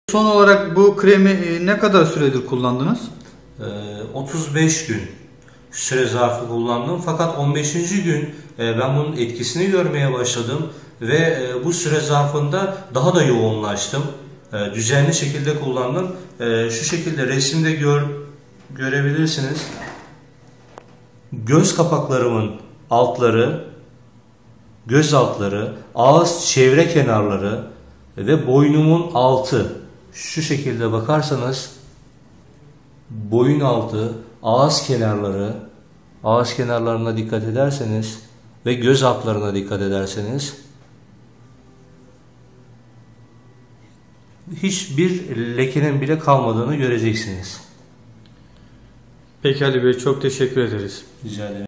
Son olarak bu kremi ne kadar süredir kullandınız? 35 gün süre zarfı kullandım. Fakat 15. gün ben bunun etkisini görmeye başladım ve bu süre zarfında daha da yoğunlaştım. Düzenli şekilde kullandım. Şu şekilde resimde görebilirsiniz. Göz kapaklarımın altları, göz altları, ağız çevre kenarları ve boynumun altı. Şu şekilde bakarsanız boyun altı, ağız kenarlarına dikkat ederseniz ve göz altlarına dikkat ederseniz hiçbir lekenin bile kalmadığını göreceksiniz. Peki Ali Bey, çok teşekkür ederiz. Rica ederim.